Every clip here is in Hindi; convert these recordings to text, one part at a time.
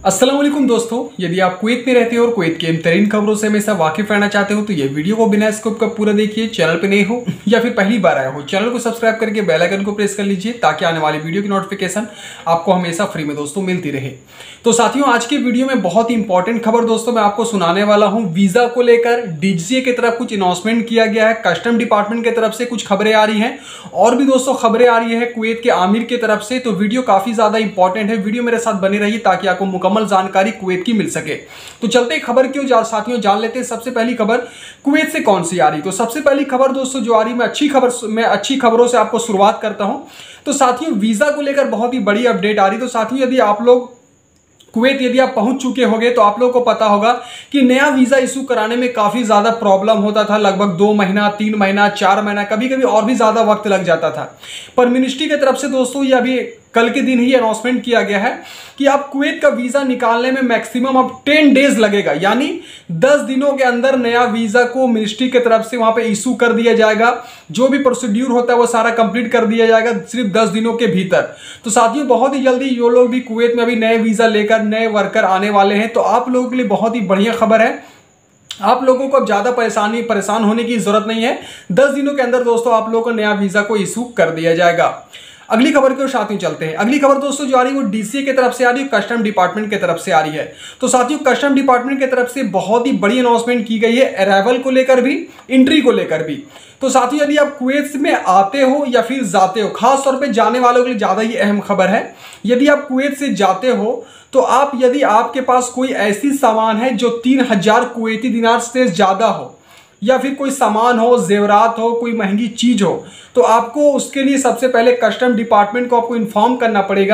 अस्सलाम वालेकुम दोस्तों, यदि आप कुवैत में रहते हो और कुवैत की तरीन खबरों से हमेशा वाकिफ रहना चाहते हो तो ये वीडियो को बिना स्किप का पूरा देखिए। चैनल पे नए हो या फिर पहली बार आए हो, चैनल को सब्सक्राइब करके बेल आइकन को प्रेस कर लीजिए ताकि आने वाली वीडियो की नोटिफिकेशन आपको हमेशा फ्री में दोस्तों मिलती रहे। तो साथियों, आज की वीडियो में बहुत ही इंपॉर्टेंट खबर दोस्तों मैं आपको सुनाने वाला हूं। वीजा को लेकर डीजीसीए की तरफ कुछ अनाउंसमेंट किया गया है, कस्टम डिपार्टमेंट की तरफ से कुछ खबरें आ रही हैं और भी दोस्तों खबरें आ रही है कुवैत के आमिर की तरफ से। तो वीडियो काफी ज्यादा इंपॉर्टेंट है, वीडियो मेरे साथ बने रहिए ताकि आपको मुकम्मल जानकारी कुवैत की मिल सके। तो चलते खबर क्यों साथियों जान लेते हैं। सबसे पहली खबर कुवैत से कौन सी आ रही, तो सबसे पहली खबर दोस्तों जो आ रही, मैं अच्छी खबरों से आपको शुरुआत करता हूं। तो साथियों वीजा को लेकर बहुत ही बड़ी अपडेट आ रही। तो साथियों यदि आप लोग कुवैत यदि आप पहुंच चुके होंगे तो आप लोगों को पता होगा कि नया वीजा इशू कराने में काफी ज्यादा प्रॉब्लम होता था। लगभग 2 महीना, 3 महीना, 4 महीना, कभी कभी और भी ज्यादा वक्त लग जाता था। पर मिनिस्ट्री की तरफ से दोस्तों ये अभी कल के दिन ही अनाउंसमेंट किया गया है कि आप कुवैत का वीजा निकालने में मैक्सिमम अब 10 डेज लगेगा, यानी 10 दिनों के अंदर नया वीजा को मिनिस्ट्री की तरफ से वहां पे इशू कर दिया जाएगा। जो भी प्रोसीड्यूर होता है वो सारा कंप्लीट कर दिया जाएगा सिर्फ 10 दिनों के भीतर। तो साथियों बहुत ही जल्दी ये लोग भी कुवैत में अभी नए वीजा लेकर नए वर्कर आने वाले हैं। तो आप लोगों के लिए बहुत ही बढ़िया खबर है, आप लोगों को अब ज्यादा परेशान होने की जरूरत नहीं है। 10 दिनों के अंदर दोस्तों आप लोगों को नया वीजा को इशू कर दिया जाएगा। अगली खबर के साथ ही चलते हैं। अगली खबर दोस्तों जो आ रही है वो डीसीए की तरफ से आ रही है, कस्टम डिपार्टमेंट की तरफ से आ रही है। तो साथियों कस्टम डिपार्टमेंट की तरफ से बहुत ही बड़ी अनाउंसमेंट की गई है, अराइवल को लेकर भी, एंट्री को लेकर भी। तो साथियों यदि आप कुवैत में आते हो या फिर जाते हो, खास तौर पे जाने वालों के लिए ज्यादा ही अहम खबर है। यदि आप कुवैत से जाते हो तो आप, यदि आपके पास कोई ऐसी सामान है जो 3000 कुवैती दिनार से ज्यादा हो या फिर कोई सामान हो, जेवरात हो, कोई महंगी चीज हो, तो आपको उसके लिए सबसे पहले कस्टम डिपार्टमेंट को आपको इन्फॉर्म करना पड़ेगा।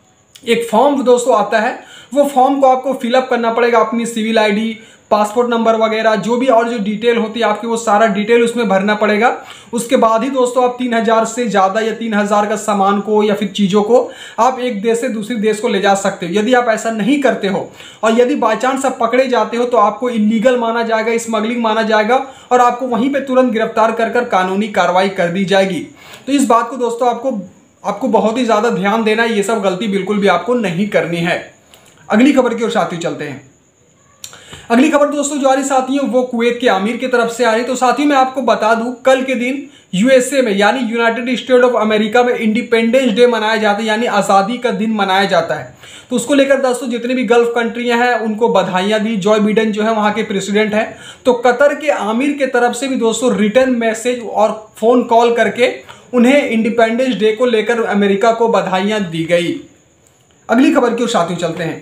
एक फॉर्म दोस्तों आता है, वो फॉर्म को आपको फिलअप करना पड़ेगा, अपनी सिविल आईडी, पासपोर्ट नंबर वगैरह जो भी और जो डिटेल होती है आपकी वो सारा डिटेल उसमें भरना पड़ेगा। उसके बाद ही दोस्तों आप 3000 से ज्यादा या 3000 का सामान को या फिर चीजों को आप एक देश से दूसरे देश को ले जा सकते हो। यदि आप ऐसा नहीं करते हो और यदि बाई चांस आप पकड़े जाते हो तो आपको इलीगल माना जाएगा, स्मगलिंग माना जाएगा और आपको वहीं पर तुरंत गिरफ्तार कर कानूनी कार्रवाई कर दी जाएगी। तो इस बात को दोस्तों आपको बहुत ही ज्यादा ध्यान देना है, ये सब गलती बिल्कुल भी आपको नहीं करनी है। अगली खबर की ओर साथियों चलते हैं। अगली खबर दोस्तों जो आ रही साथियों वो कुवैत के आमिर की तरफ से आ रही। तो साथियों मैं आपको बता दूं कल के दिन यूएसए में यानी यूनाइटेड स्टेट ऑफ अमेरिका में इंडिपेंडेंस डे मनाया जाता है, यानी आजादी का दिन मनाया जाता है। तो उसको लेकर दोस्तों जितने भी गल्फ कंट्रियां हैं उनको बधाइयां दी। जॉय बिडेन जो है वहां के प्रेसिडेंट हैं, तो कतर के आमिर के तरफ से भी दोस्तों रिटर्न मैसेज और फोन कॉल करके उन्हें इंडिपेंडेंस डे को लेकर अमेरिका को बधाइयां दी गई। अगली खबर की ओर साथियों चलते हैं।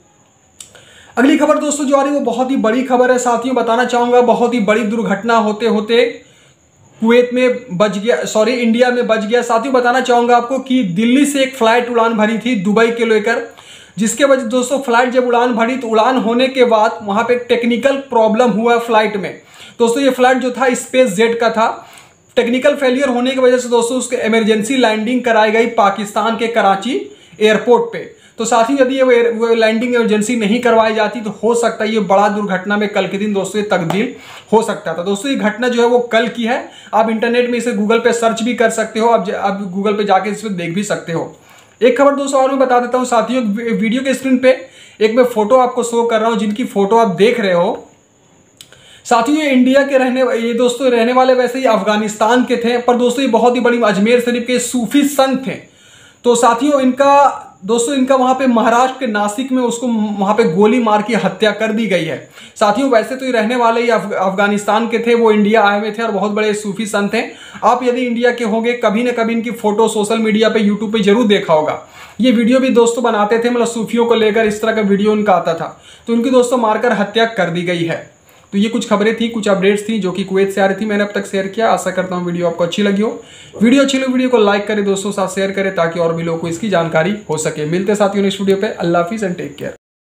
अगली खबर दोस्तों जो आ रही है वो बहुत ही बड़ी खबर है साथियों, बताना चाहूंगा बहुत ही बड़ी दुर्घटना होते होते कुवैत में बच गया, इंडिया में बच गया। साथियों बताना चाहूंगा आपको कि दिल्ली से एक फ्लाइट उड़ान भरी थी दुबई के लेकर, जिसके वजह दोस्तों फ्लाइट जब उड़ान भरी तो उड़ान होने के बाद वहां पे टेक्निकल प्रॉब्लम हुआ फ्लाइट में। दोस्तों ये फ्लाइट जो था स्पेस जेट का था, टेक्निकल फेलियर होने की वजह से दोस्तों उसके इमरजेंसी लैंडिंग कराई गई पाकिस्तान के कराची एयरपोर्ट पे। तो साथियों यदि ये लैंडिंग इमरजेंसी नहीं करवाई जाती तो हो सकता है ये बड़ा दुर्घटना में कल के दिन दोस्तों ये तब्दील हो सकता था। दोस्तों ये घटना जो है वो कल की है, आप इंटरनेट में इसे गूगल पे सर्च भी कर सकते हो, आप गूगल पे जाके इसे देख भी सकते हो। एक खबर दोस्तों और मैं बता देता हूं साथियों, वीडियो के स्क्रीन पे एक मैं फोटो आपको शो कर रहा हूं, जिनकी फोटो आप देख रहे हो साथियों ये इंडिया के रहने वाले वैसे ही अफगानिस्तान के थे, पर दोस्तों ये बहुत ही बड़ी अजमेर शरीफ के सूफी संत थे। तो साथियों इनका वहां पे महाराष्ट्र के नासिक में उसको वहां पे गोली मार के हत्या कर दी गई है। साथियों वैसे तो ये रहने वाले ही अफगानिस्तान के थे, वो इंडिया आए हुए थे और बहुत बड़े सूफी संत हैं। आप यदि इंडिया के होंगे कभी ना कभी इनकी फोटो सोशल मीडिया पे, यूट्यूब पे जरूर देखा होगा। ये वीडियो भी दोस्तों बनाते थे, मतलब सूफियों को लेकर इस तरह का वीडियो उनका आता था। तो उनकी दोस्तों मारकर हत्या कर दी गई है। तो ये कुछ खबरें थी, कुछ अपडेट्स थी जो कि कुवैत से आ रही थी, मैंने अब तक शेयर किया। आशा करता हूँ वीडियो आपको अच्छी लगी हो। वीडियो अच्छी लगी वीडियो को लाइक करें, दोस्तों के साथ शेयर करें ताकि और भी लोगों को इसकी जानकारी हो सके। मिलते साथियों नेक्स्ट वीडियो पे। अल्लाह हाफिज़ एंड टेक केयर।